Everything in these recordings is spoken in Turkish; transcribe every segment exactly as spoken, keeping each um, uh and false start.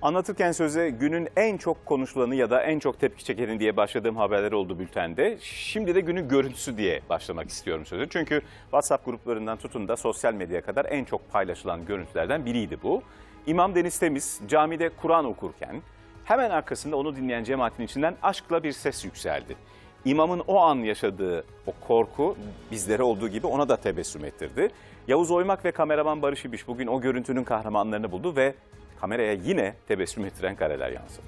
Anlatırken söze günün en çok konuşulanı ya da en çok tepki çekeni diye başladığım haberler oldu bültende. Şimdi de günün görüntüsü diye başlamak istiyorum sözü. Çünkü WhatsApp gruplarından tutun da sosyal medyaya kadar en çok paylaşılan görüntülerden biriydi bu. İmam Deniz Temiz camide Kur'an okurken hemen arkasında onu dinleyen cemaatin içinden aşkla bir ses yükseldi. İmamın o an yaşadığı o korku bizlere olduğu gibi ona da tebessüm ettirdi. Yavuz Oymak ve kameraman Barış İbiş bugün o görüntünün kahramanlarını buldu ve kameraya yine tebessüm ettiren kareler yansıdı.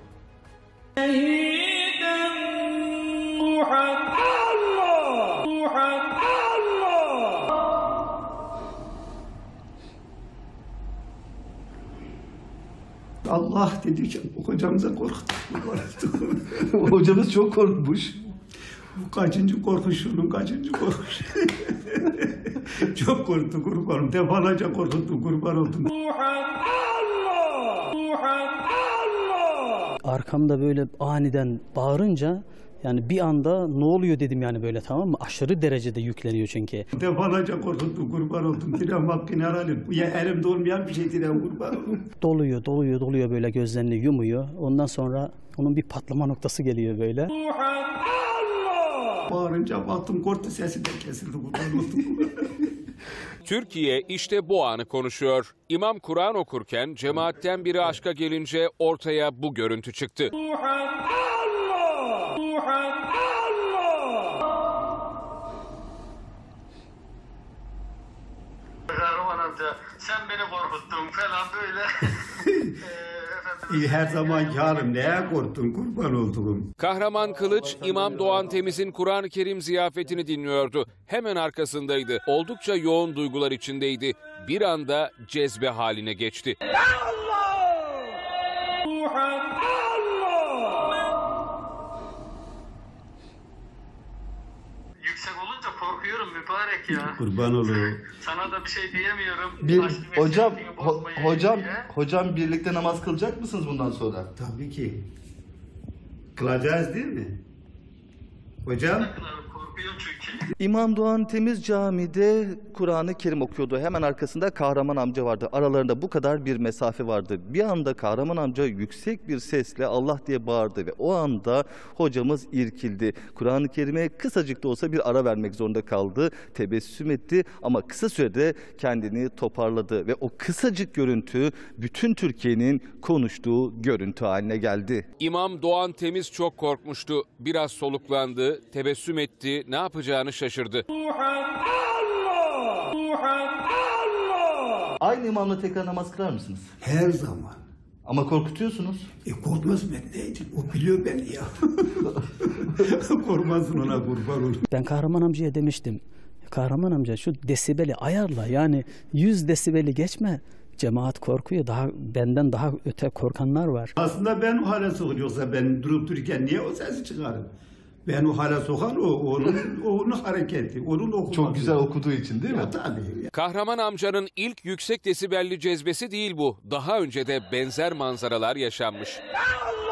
Allah dedik, hocamıza korkuttuk. Hocamız çok korkmuş. Bu kaçıncı korkuşunun kaçıncı korkuş. Çok korktu kurbanım. Defalarca korkuttu kurban oldum. Arkamda böyle aniden bağırınca yani bir anda ne oluyor dedim yani böyle, tamam mı? Aşırı derecede yükleniyor çünkü. Defalarca korkuttu kurban oldum. Direm hakkını helal. Ya elimde olmayan bir şey direm kurban oldum. Doluyor, doluyor, doluyor böyle, gözlerini yumuyor. Ondan sonra onun bir patlama noktası geliyor böyle. Bağırınca baktım korktu, sesi de kesildi kurban oldum. Türkiye işte bu anı konuşuyor. İmam Kur'an okurken cemaatten biri aşka gelince ortaya bu görüntü çıktı. Kahraman amca, sen beni korkuttun falan böyle. Her zamanki halim, neye korktun kurban oldum. Kahraman Kılıç, İmam Doğan Temiz'in Kur'an-ı Kerim ziyafetini dinliyordu. Hemen arkasındaydı. Oldukça yoğun duygular içindeydi. Bir anda cezbe haline geçti. Yüksek olunca korkuyorum mübarek ya. Kurban olayım. Sana da bir şey diyemiyorum. Bir, Başlı hocam, mesleğini ho, bozmayayım hocam, diye. hocam birlikte namaz kılacak mısınız bundan sonra? Tabii ki. Kılacağız değil mi? Hocam? Korkuyorum çünkü. İmam Doğan Temiz camide Kur'an-ı Kerim okuyordu. Hemen arkasında Kahraman amca vardı. Aralarında bu kadar bir mesafe vardı. Bir anda Kahraman amca yüksek bir sesle Allah diye bağırdı ve o anda hocamız irkildi. Kur'an-ı Kerim'e kısacık da olsa bir ara vermek zorunda kaldı. Tebessüm etti ama kısa sürede kendini toparladı ve o kısacık görüntü bütün Türkiye'nin konuştuğu görüntü haline geldi. İmam Doğan Temiz çok korkmuştu. Biraz soluklandı, tebessüm etti, ne yapacağını şaşırdı. Aynı imamla tekrar namaz kılar mısınız? Her zaman. Ama korkutuyorsunuz. E korkmaz ben neydim? O biliyor beni ya. Korkmasın ona kurban olur. Ben Kahraman amcaya demiştim. Kahraman amca şu desibeli ayarla, yani yüz desibeli geçme. Cemaat korkuyor. Daha benden daha öte korkanlar var. Aslında ben o hale sokuyorum. Yoksa ben durup dururken niye o sesi çıkarım? Ben o hale sokan o, onun, onun hareketi, onun okuması. Çok güzel okuduğu için değil mi? Ya, tabii. Kahraman amcanın ilk yüksek desibelli cezbesi değil bu. Daha önce de benzer manzaralar yaşanmış.